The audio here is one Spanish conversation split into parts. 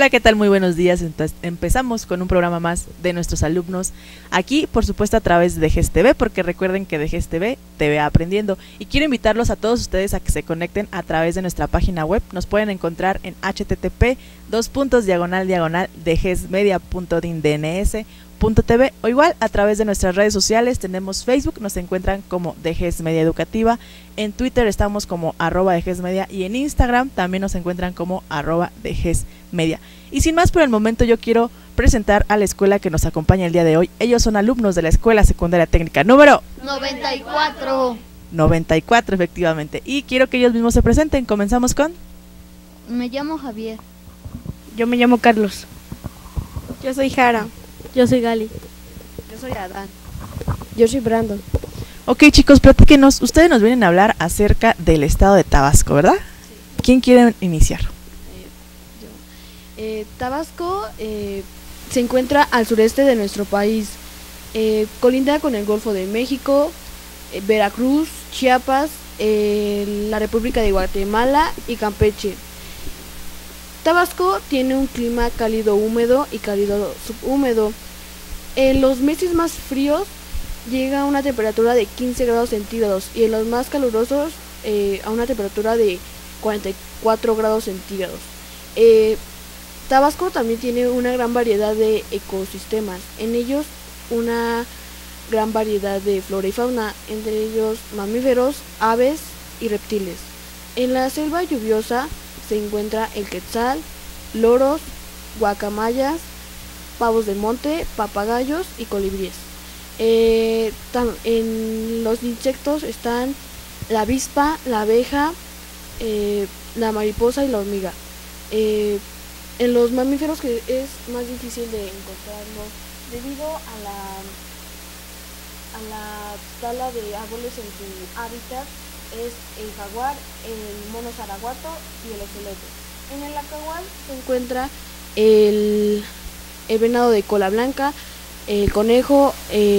Hola, ¿qué tal? Muy buenos días. Entonces, empezamos con un programa más de nuestros alumnos aquí, por supuesto, a través de GES TV, porque recuerden que de GES TV, TV Aprendiendo. Y quiero invitarlos a todos ustedes a que se conecten a través de nuestra página web. Nos pueden encontrar en http://degesmedia.dindns.tv o igual a través de nuestras redes sociales. Tenemos Facebook, nos encuentran como de GES Media Educativa, en Twitter estamos como @degesmedia y en Instagram también nos encuentran como @degesmedia. Y sin más por el momento, yo quiero presentar a la escuela que nos acompaña el día de hoy. Ellos son alumnos de la Escuela Secundaria Técnica número 94, efectivamente, y quiero que ellos mismos se presenten. Comenzamos con... Me llamo Javier. Yo me llamo Carlos. Yo soy Jara. Yo soy Gali. Yo soy Adán. Yo soy Brandon. Ok, chicos, platíquenos. Ustedes nos vienen a hablar acerca del estado de Tabasco, ¿verdad? Sí. ¿Quién quiere iniciar? Tabasco se encuentra al sureste de nuestro país. Colinda con el Golfo de México, Veracruz, Chiapas, la República de Guatemala y Campeche. Tabasco tiene un clima cálido húmedo y cálido subhúmedo. En los meses más fríos llega a una temperatura de 15 grados centígrados y en los más calurosos a una temperatura de 44 grados centígrados. Tabasco también tiene una gran variedad de ecosistemas, en ellos una gran variedad de flora y fauna, entre ellos mamíferos, aves y reptiles. En la selva lluviosa se encuentra el quetzal, loros, guacamayas, pavos de monte, papagayos y colibríes. En los insectos están la avispa, la abeja, la mariposa y la hormiga. En los mamíferos, que es más difícil de encontrarlos debido a la tala de árboles en su hábitat, es el jaguar, el mono zaraguato y el ocelote. En el acahual se encuentra el venado de cola blanca, el conejo,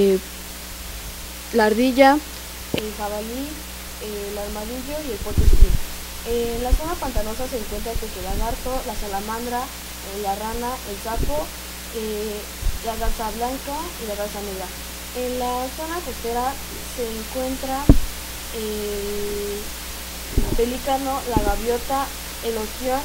la ardilla, el jabalí, el armadillo y el potosí. En la zona pantanosa se encuentra el lagarto, la salamandra, la rana, el sapo, la garza blanca y la garza negra. En la zona costera se encuentra el pelícano, la gaviota, el ostión,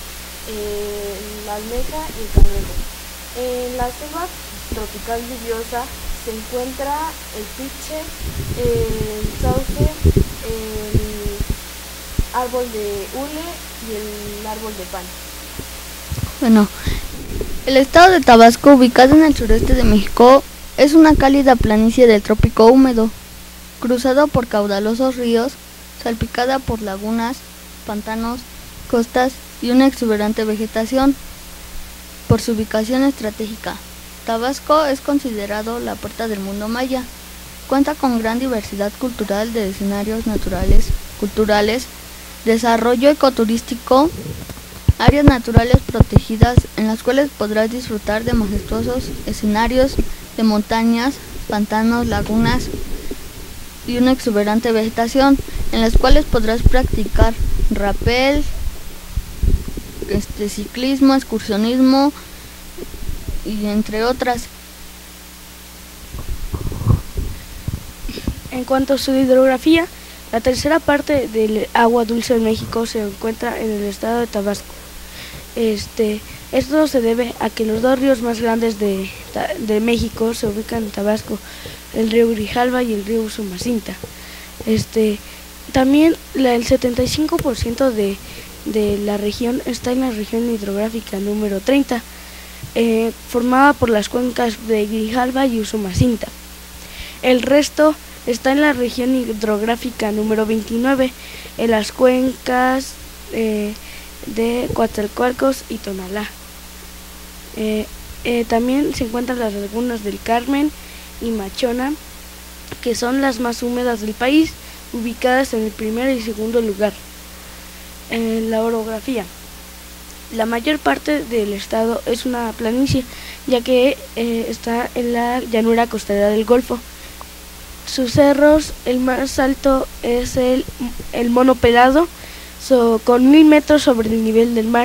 la almeja y el cangrejo. En la selva tropical lluviosa se encuentra el piche, el sauce, el árbol de hule y el árbol de pan. Bueno, el estado de Tabasco, ubicado en el sureste de México, es una cálida planicie del trópico húmedo, cruzado por caudalosos ríos, salpicada por lagunas, pantanos, costas y una exuberante vegetación. Por su ubicación estratégica, Tabasco es considerado la puerta del mundo maya. Cuenta con gran diversidad cultural de escenarios naturales, culturales, desarrollo ecoturístico, áreas naturales protegidas en las cuales podrás disfrutar de majestuosos escenarios de montañas, pantanos, lagunas y una exuberante vegetación, en las cuales podrás practicar rapel, ciclismo, excursionismo y entre otras. En cuanto a su hidrografía, la tercera parte del agua dulce en México se encuentra en el estado de Tabasco. Esto se debe a que los dos ríos más grandes de México se ubican en Tabasco, el río Grijalva y el río Usumacinta. También el 75% de la región está en la región hidrográfica número 30, formada por las cuencas de Grijalva y Usumacinta. El resto está en la región hidrográfica número 29, en las cuencas de Coatzacoalcos y Tonalá. También se encuentran las lagunas del Carmen y Machona, que son las más húmedas del país, ubicadas en el primer y segundo lugar. La orografía. La mayor parte del estado es una planicie, ya que está en la llanura costera del Golfo. Sus cerros, el más alto es el Mono Pelado, con 1000 metros sobre el nivel del mar.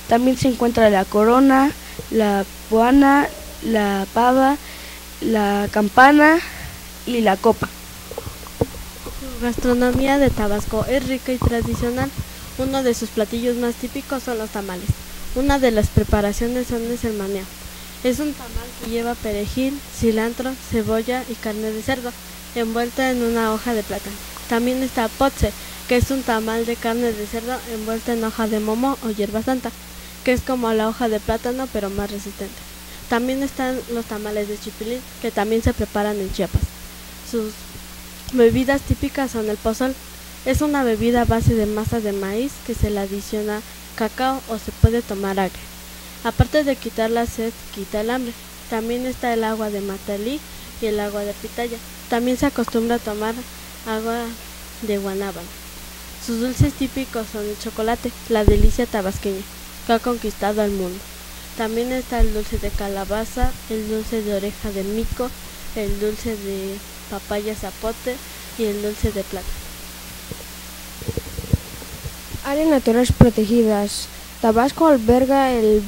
También se encuentra la corona, la puana, la pava, la campana y la copa. Su gastronomía de Tabasco es rica y tradicional. Uno de sus platillos más típicos son los tamales. Una de las preparaciones es el maneo. Es un tamal que lleva perejil, cilantro, cebolla y carne de cerdo, envuelta en una hoja de plátano. También está potse, que es un tamal de carne de cerdo envuelta en hoja de momo o hierba santa, que es como la hoja de plátano pero más resistente. También están los tamales de chipilín, que también se preparan en Chiapas. Sus bebidas típicas son el pozol. Es una bebida a base de masa de maíz que se le adiciona cacao o se puede tomar agria. Aparte de quitar la sed, quita el hambre. También está el agua de matalí y el agua de pitaya. También se acostumbra a tomar agua de guanábana. Sus dulces típicos son el chocolate, la delicia tabasqueña, que ha conquistado al mundo. También está el dulce de calabaza, el dulce de oreja de mico, el dulce de papaya zapote y el dulce de plata. Áreas naturales protegidas. Tabasco alberga el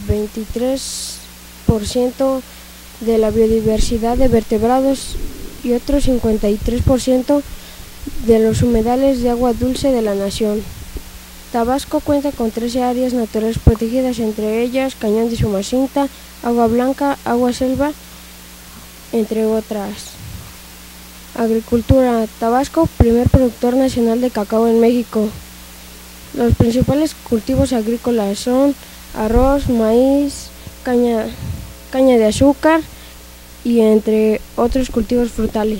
23% de la biodiversidad de vertebrados y otro 53% de los humedales de agua dulce de la nación. Tabasco cuenta con 13 áreas naturales protegidas, entre ellas Cañón de Sumacinta, Agua Blanca, Agua Selva, entre otras. Agricultura. Tabasco, primer productor nacional de cacao en México. Los principales cultivos agrícolas son arroz, maíz, caña de azúcar y entre otros cultivos frutales.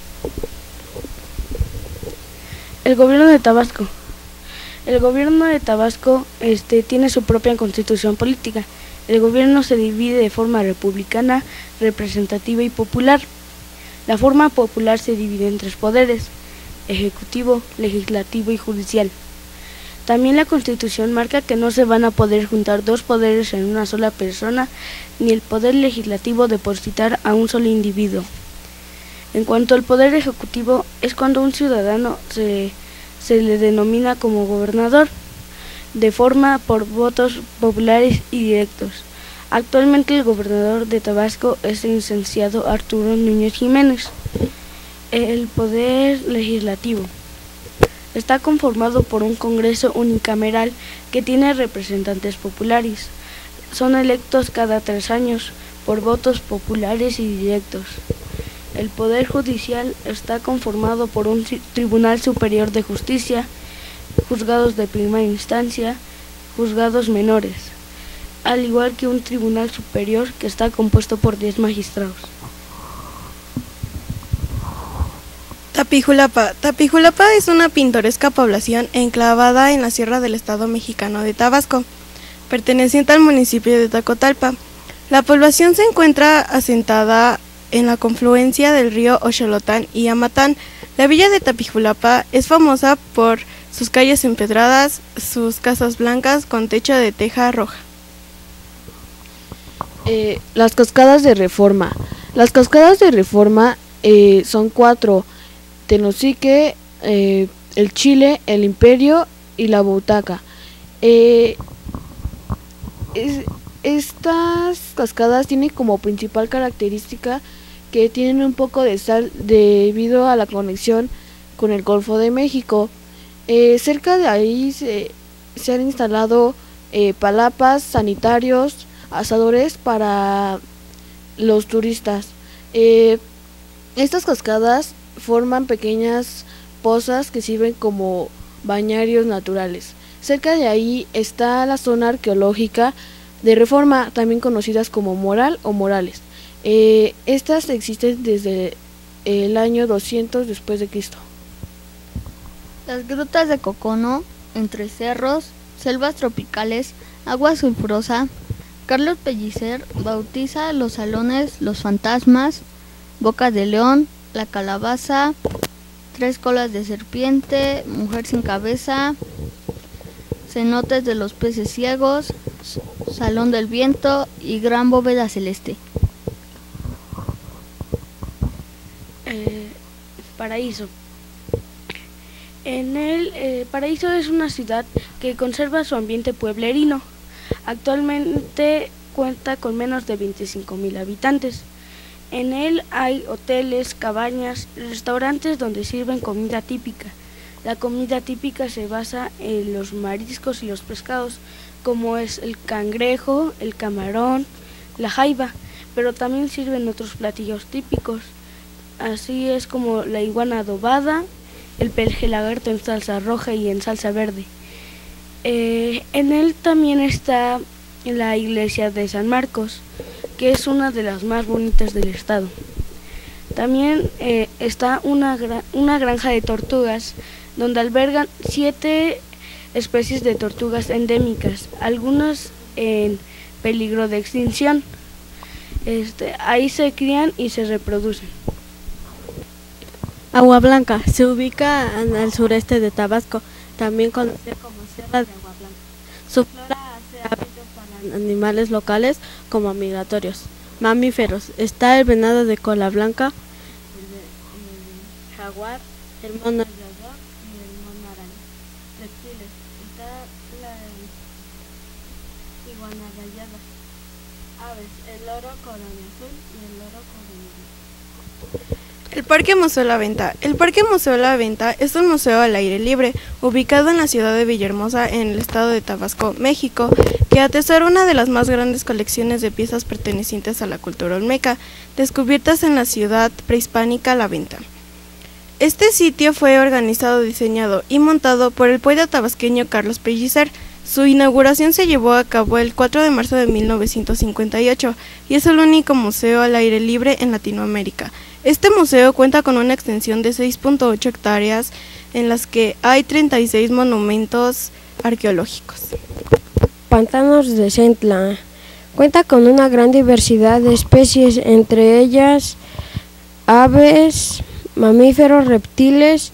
El gobierno de Tabasco. El gobierno de Tabasco tiene su propia constitución política. El gobierno se divide de forma republicana, representativa y popular. La forma popular se divide en 3 poderes: ejecutivo, legislativo y judicial. También la Constitución marca que no se van a poder juntar 2 poderes en una sola persona, ni el poder legislativo depositar a un solo individuo. En cuanto al poder ejecutivo, es cuando un ciudadano se le denomina como gobernador, de forma por votos populares y directos. Actualmente el gobernador de Tabasco es el licenciado Arturo Núñez Jiménez. El poder legislativo está conformado por un Congreso unicameral que tiene representantes populares. Son electos cada 3 años por votos populares y directos. El Poder Judicial está conformado por un Tribunal Superior de Justicia, juzgados de primera instancia, juzgados menores, al igual que un Tribunal Superior que está compuesto por 10 magistrados. Tapijulapa. Tapijulapa es una pintoresca población enclavada en la sierra del estado mexicano de Tabasco, perteneciente al municipio de Tacotalpa. La población se encuentra asentada en la confluencia del río Oxolotán y Amatán. La villa de Tapijulapa es famosa por sus calles empedradas, sus casas blancas con techo de teja roja. Las cascadas de Reforma. Las cascadas de Reforma son 4: Tenosique, el Chile, el Imperio y la Butaca. Estas cascadas tienen como principal característica que tienen un poco de sal debido a la conexión con el Golfo de México. Cerca de ahí se han instalado palapas, sanitarios, asadores para los turistas. Estas cascadas forman pequeñas pozas que sirven como bañarios naturales. Cerca de ahí está la zona arqueológica de Reforma, también conocidas como Moral o Morales. Estas existen desde el año 200 después de Cristo. Las grutas de Cocono, entre cerros, selvas tropicales, agua sulfurosa. Carlos Pellicer bautiza los salones, los fantasmas, Boca de León, la calabaza, 3 colas de serpiente, mujer sin cabeza, cenotes de los peces ciegos, salón del viento y gran bóveda celeste. Paraíso. Paraíso es una ciudad que conserva su ambiente pueblerino. Actualmente cuenta con menos de 25,000 habitantes. En él hay hoteles, cabañas, restaurantes donde sirven comida típica. La comida típica se basa en los mariscos y los pescados, como es el cangrejo, el camarón, la jaiba, pero también sirven otros platillos típicos. Así es como la iguana adobada, el pelje lagarto en salsa roja y en salsa verde. En él también está la iglesia de San Marcos, que es una de las más bonitas del estado. También está una granja de tortugas, donde albergan 7 especies de tortugas endémicas, algunas en peligro de extinción. Ahí se crían y se reproducen. Agua Blanca se ubica en el sureste de Tabasco, también conocida como Sierra de Agua Blanca. Su flora hace hábitos para animales locales como migratorios. Mamíferos: está el venado de cola blanca, el jaguar, el mono aullador y el mono araña. Reptiles: está la iguana rayada. Aves: el loro coronia azul y el loro coronia. El Parque Museo La Venta. El Parque Museo La Venta es un museo al aire libre, ubicado en la ciudad de Villahermosa, en el estado de Tabasco, México, que atesora una de las más grandes colecciones de piezas pertenecientes a la cultura olmeca, descubiertas en la ciudad prehispánica La Venta. Este sitio fue organizado, diseñado y montado por el poeta tabasqueño Carlos Pellicer. Su inauguración se llevó a cabo el 4 de marzo de 1958 y es el único museo al aire libre en Latinoamérica. Este museo cuenta con una extensión de 6.8 hectáreas en las que hay 36 monumentos arqueológicos. Pantanos de Centla. Cuenta con una gran diversidad de especies, entre ellas aves, mamíferos, reptiles,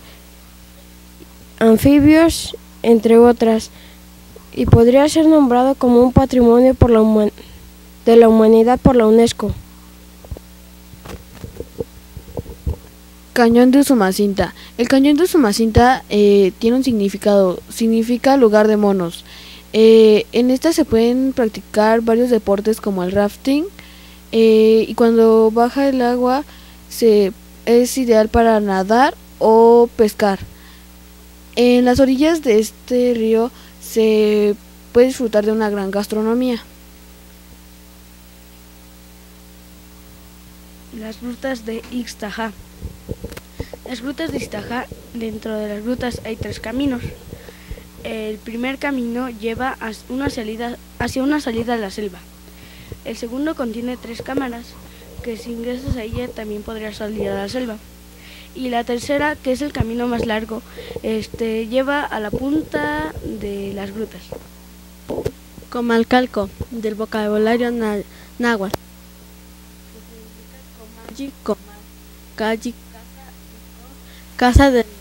anfibios, entre otras, y podría ser nombrado como un patrimonio de la humanidad por la UNESCO. Cañón de Usumacinta. El cañón de Usumacinta tiene un significado, significa lugar de monos. En esta se pueden practicar varios deportes como el rafting, y cuando baja el agua es ideal para nadar o pescar. En las orillas de este río se puede disfrutar de una gran gastronomía. Las grutas de Ixtajá. Las grutas de Ixtajá, dentro de las grutas hay 3 caminos. El primer camino lleva hacia una salida a la selva. El segundo contiene 3 cámaras, que si ingresas a ella también podrías salir a la selva. Y la tercera, que es el camino más largo, lleva a la punta de las grutas. Comalcalco, del vocabulario náhuatl. Calle, casa de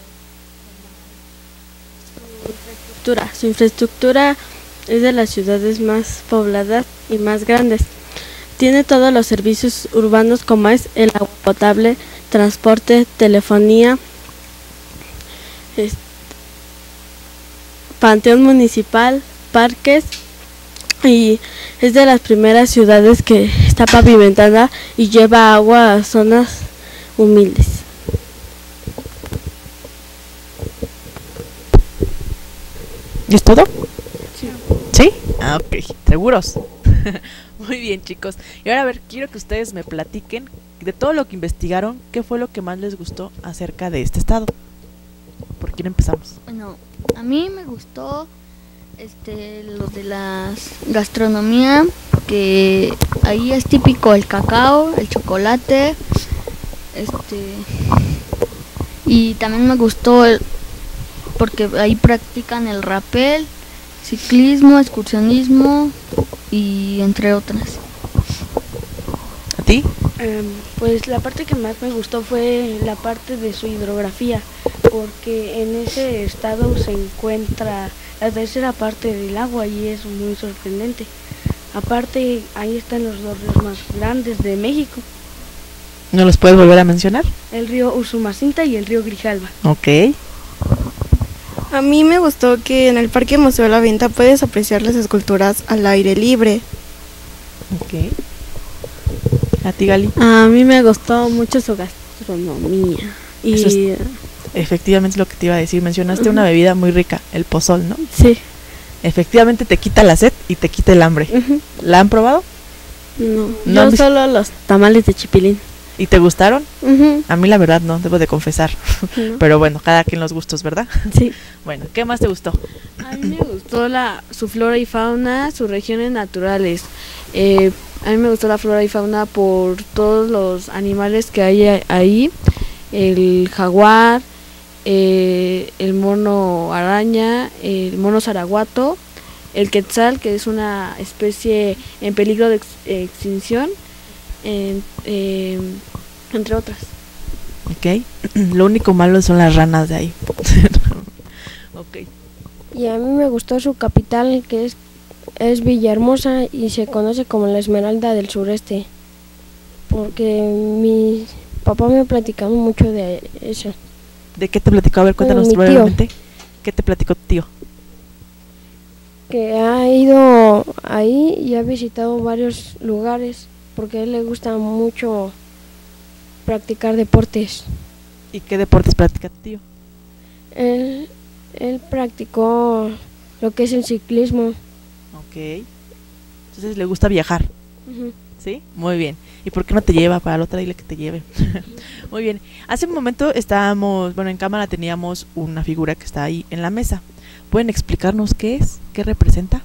su infraestructura es de las ciudades más pobladas y más grandes. Tiene todos los servicios urbanos como es el agua potable, transporte, telefonía, panteón municipal, parques, y es de las primeras ciudades que está pavimentada y lleva agua a zonas humildes. ¿Y es todo? ¿Sí? Ah, ok, seguros. Muy bien, chicos. Y ahora, a ver, quiero que ustedes me platiquen de todo lo que investigaron, qué fue lo que más les gustó acerca de este estado. ¿Por quién empezamos? Bueno, a mí me gustó lo de la gastronomía, que ahí es típico el cacao, el chocolate, y también me gustó porque ahí practican el rapel, ciclismo, excursionismo y entre otras. ¿A ti? Pues la parte que más me gustó fue la parte de su hidrografía, porque en ese estado se encuentra la tercera parte del agua y es muy sorprendente. Aparte, ahí están los 2 ríos más grandes de México. ¿No los puedes volver a mencionar? El río Usumacinta y el río Grijalva. Ok. A mí me gustó que en el Parque Museo de la Venta puedes apreciar las esculturas al aire libre. Ok. ¿A ti, Gali? A mí me gustó mucho su gastronomía. Eso es- Y Efectivamente es lo que te iba a decir. Mencionaste una bebida muy rica, el pozol, ¿no? sí. Efectivamente te quita la sed y te quita el hambre. Ujú. ¿La han probado? No, No han yo vis- solo los tamales de chipilín. ¿Y te gustaron? Ujú. A mí la verdad no, debo de confesar. No. Pero bueno, cada quien los gustos, ¿verdad? Sí. Bueno, ¿qué más te gustó? A mí me gustó su flora y fauna, sus regiones naturales. A mí me gustó la flora y fauna por todos los animales que hay ahí. El jaguar, el mono araña, el mono zaraguato, el quetzal, que es una especie en peligro de extinción, entre otras. Ok. Lo único malo son las ranas de ahí. Ok. Y a mí me gustó su capital, que es Villahermosa y se conoce como la Esmeralda del Sureste, porque mi papá me ha platicado mucho de eso. ¿De qué te platicó? A ver, cuéntanos Mi tío. brevemente. ¿Qué te platicó tu tío? Que ha ido ahí y ha visitado varios lugares, porque a él le gusta mucho practicar deportes. ¿Y qué deportes practica tu tío? Él practicó lo que es el ciclismo. Ok. Entonces le gusta viajar. Ujú. ¿Sí? Muy bien. ¿Y por qué no te lleva para la otra? Dile que te lleve. Muy bien. Hace un momento estábamos, bueno, en cámara teníamos una figura que está ahí en la mesa. ¿Pueden explicarnos qué es? ¿Qué representa?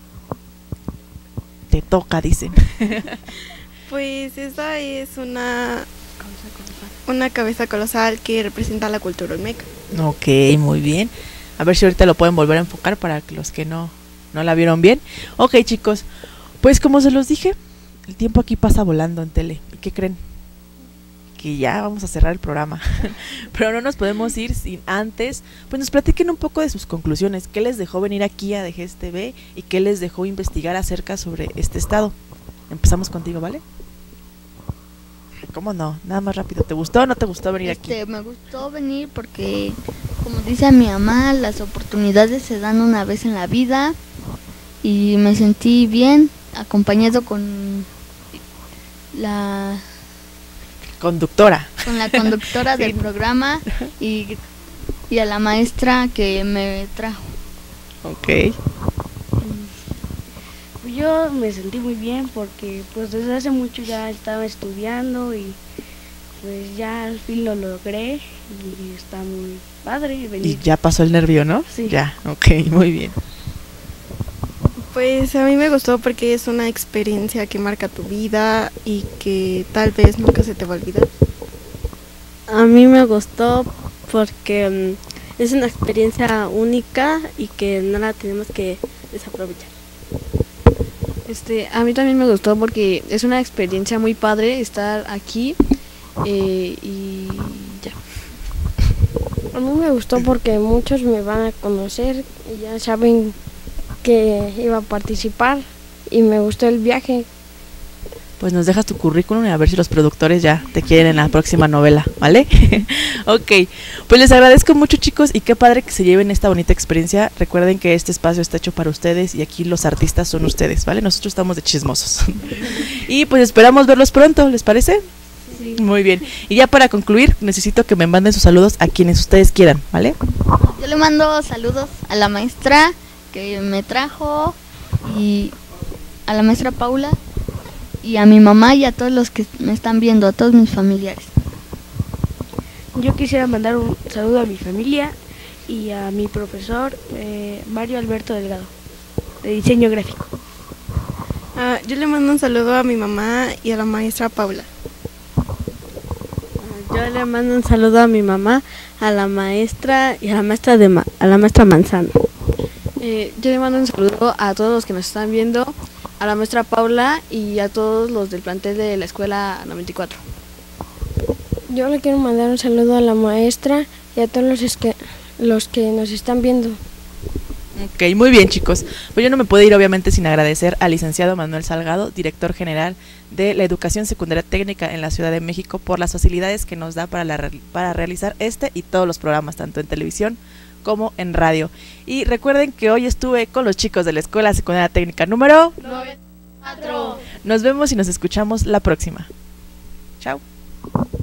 Te toca, dicen. Pues esa es una cabeza colosal que representa la cultura olmeca. Ok, muy bien. A ver si ahorita lo pueden volver a enfocar para que los que no la vieron bien. Ok, chicos, pues como se los dije, el tiempo aquí pasa volando en tele. ¿Y qué creen? Que ya vamos a cerrar el programa. Pero no nos podemos ir sin antes, pues nos platiquen un poco de sus conclusiones. ¿Qué les dejó venir aquí a DGS TV y qué les dejó investigar acerca sobre este estado? Empezamos contigo, ¿vale? ¿Cómo no? Nada más rápido. ¿Te gustó o no te gustó venir aquí? Me gustó venir porque, como dice mi mamá, las oportunidades se dan una vez en la vida y me sentí bien acompañado con la Conductora. conductora Sí. del programa y a la maestra que me trajo. Ok. Yo me sentí muy bien porque pues desde hace mucho ya estaba estudiando y pues ya al fin lo logré y está muy padre Y venir. ya pasó el nervio, ¿no? Sí. Ya, ok, muy bien. Pues a mí me gustó porque es una experiencia que marca tu vida y que tal vez nunca se te va a olvidar. A mí me gustó porque es una experiencia única y que no la tenemos que desaprovechar. A mí también me gustó porque es una experiencia muy padre estar aquí y ya. A mí me gustó porque muchos me van a conocer y ya saben que iba a participar y me gustó el viaje. Pues nos dejas tu currículum y a ver si los productores ya te quieren en la próxima novela, ¿vale? Ok, pues les agradezco mucho, chicos, y qué padre que se lleven esta bonita experiencia. Recuerden que este espacio está hecho para ustedes y aquí los artistas son ustedes, ¿vale? Nosotros estamos de chismosos. Y pues esperamos verlos pronto, ¿les parece? Sí. Muy bien. Y ya para concluir, necesito que me manden sus saludos a quienes ustedes quieran, ¿vale? Yo le mando saludos a la maestra que me trajo y a la maestra Paula y a mi mamá y a todos los que me están viendo, a todos mis familiares. Yo quisiera mandar un saludo a mi familia y a mi profesor Mario Alberto Delgado, de diseño gráfico. Yo le mando un saludo a mi mamá y a la maestra Paula. Yo le mando un saludo a mi mamá, a la maestra y a la maestra a la maestra Manzano. Yo le mando un saludo a todos los que nos están viendo, a la maestra Paula y a todos los del plantel de la escuela 94. Yo le quiero mandar un saludo a la maestra y a todos los que nos están viendo. Ok, muy bien, chicos. Pues yo no me puedo ir obviamente sin agradecer al licenciado Manuel Salgado, director general de la Educación Secundaria Técnica en la Ciudad de México, por las facilidades que nos da para realizar este y todos los programas, tanto en televisión como en radio. Y recuerden que hoy estuve con los chicos de la Escuela Secundaria Técnica número 4. Nos vemos y nos escuchamos la próxima. Chao.